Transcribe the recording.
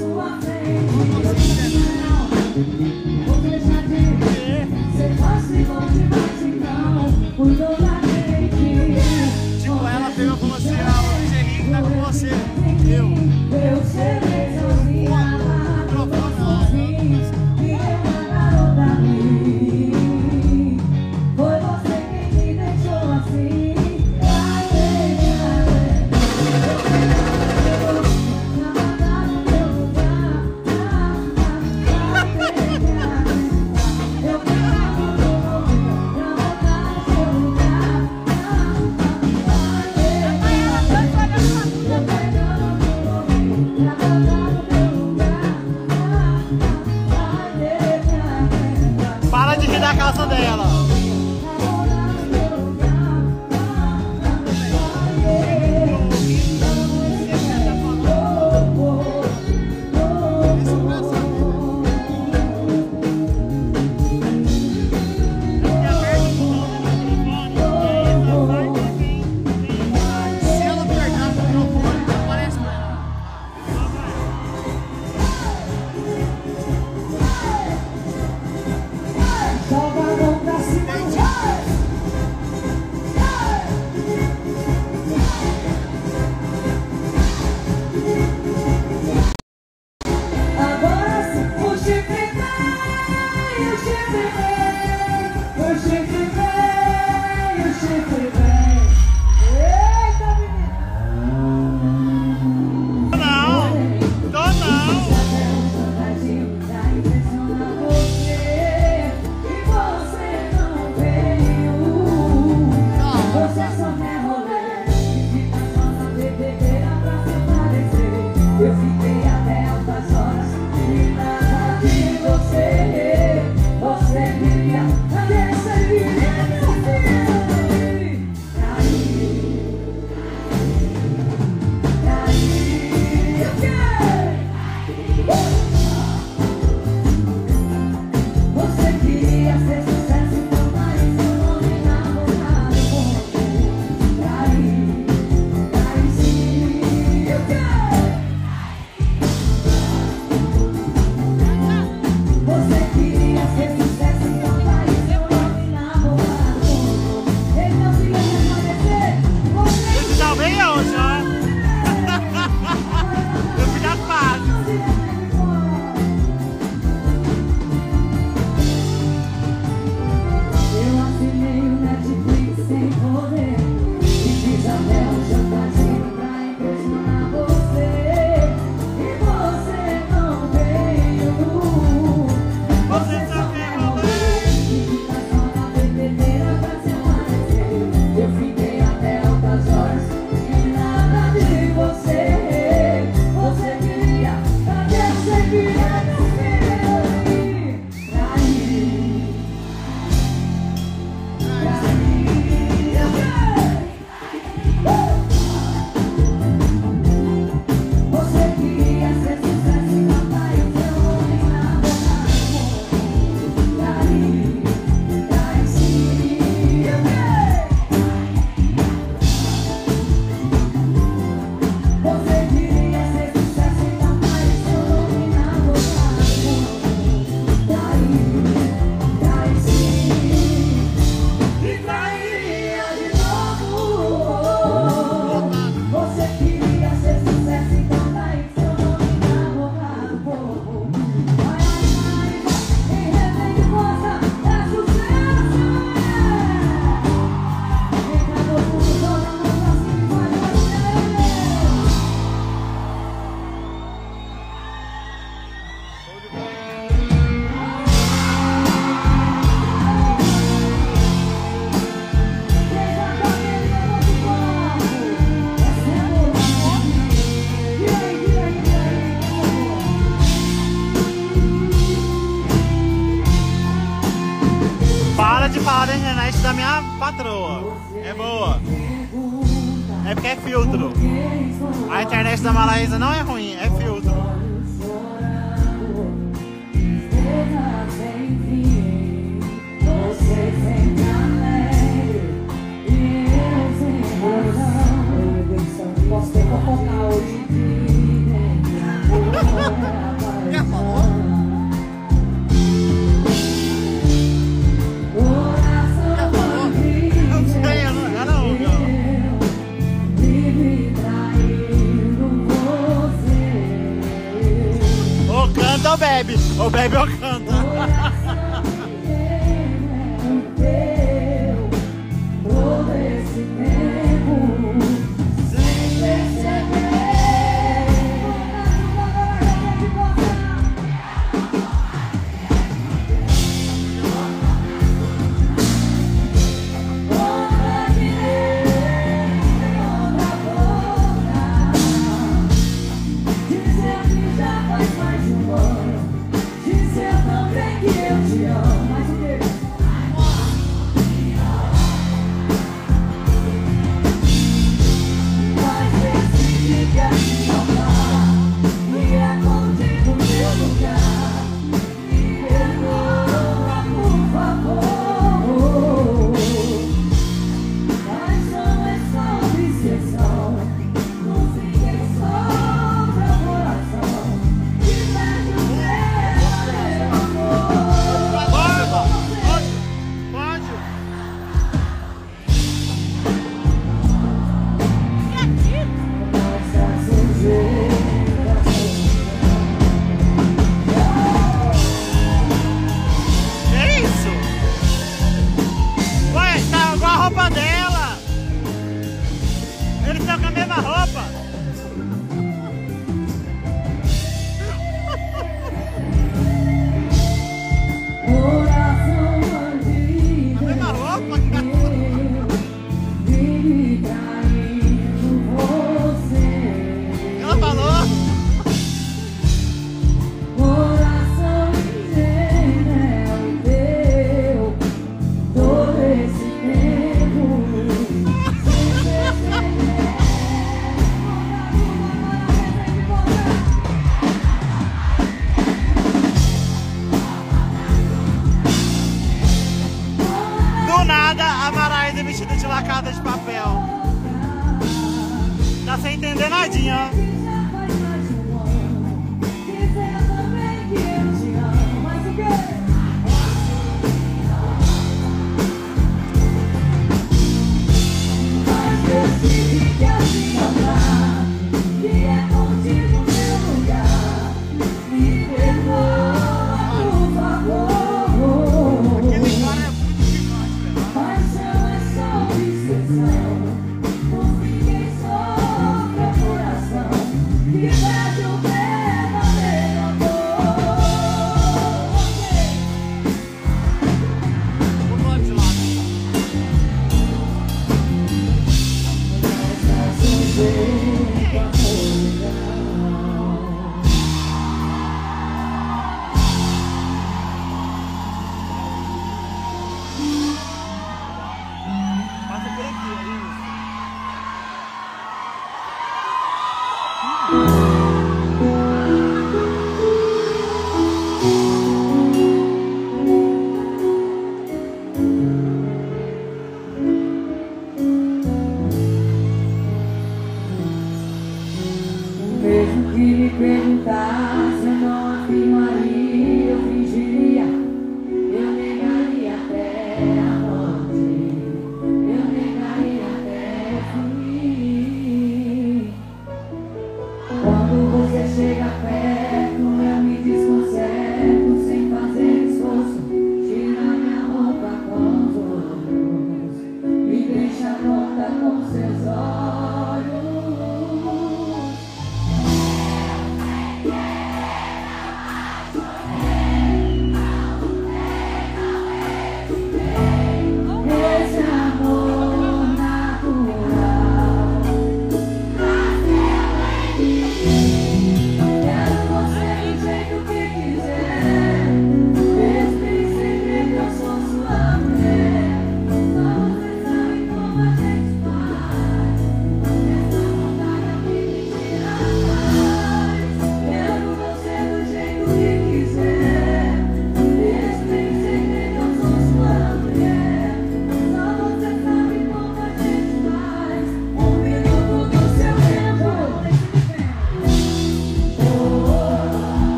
Tipo, ela pegou e falou assim, ah, o DJ Henrique tá com você. Eu serei sozinha, sozinha. Foi você quem me deixou assim. Para de rir da calça dela. Eu fiquei até altas horas e nada de você. Você queria, cadê você queria meu filho? Você queria ser sucesso, então mais seu nome na boca do povo. Traí sim, eu quero. Você queria ser sucesso, então vai seu nome na boca do povo. Ele não queria permanecer. Você já vem hoje, ó. Eu fui da fase. eu assinei o Netflix sem poder e fiz até um jantarzinho pra impressionar você. E você não veio. Você só quer rolê e fica só na bebedeira pra se aparecer. Eu fiquei até altas horas e nada de você. Você queria, cadê você queria meu filho? Você queria ser sucesso, então vai o seu nome na boca do povo. Trai sim, eu quero. Você queria ser sucesso, então vai o seu nome na boca do povo. Trai sim, e trairia de novo. Você queria ser sucesso, então daí seu nome na boca do povo. Vai, quem revende força é sucesso. Entra no fundo, joga a mão pra cima e faz Para de falar da internet da minha patroa. É boa. É porque é filtro. A internet da Malaísa não é ruim, é filtro. Você sempre alegre e eu sem razão. Posso ter fofocar hoje em dia. Já falou? Ou bebe ou canta. Todo esse tempo sem perceber. Outra boca dizer que já faz mais de um ano. Dizer também que eu te amo. Mas o quê? Mas decide que assim não dá. E é contigo meu lugar. Me perdoa, por favor. Paixão é só obsessão. No fim quem sofre é o coração. Que perde o meu amor. Pode. Nossa sujeira. Que isso? Ué, tá igual a roupa dela. Eles estão com a mesma roupa. Coração bandido. A mesma roupa. Vive traindo você. Ela falou. Coração ingênuo é o teu. Todo esse tempo sem perceber. Do nada, a Maraísa vestida de lacada de papel. Tá sem entender nadinha, ó.